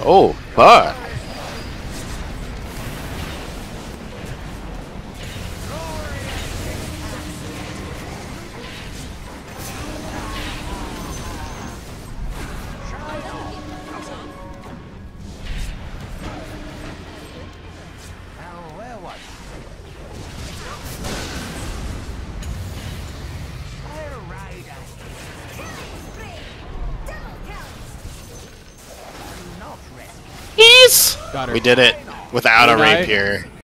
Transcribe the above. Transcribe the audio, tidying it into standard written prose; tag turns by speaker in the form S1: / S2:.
S1: Oh, fuck. Yes!
S2: Got her.
S1: We did it without a
S2: Did I?
S1: rapier.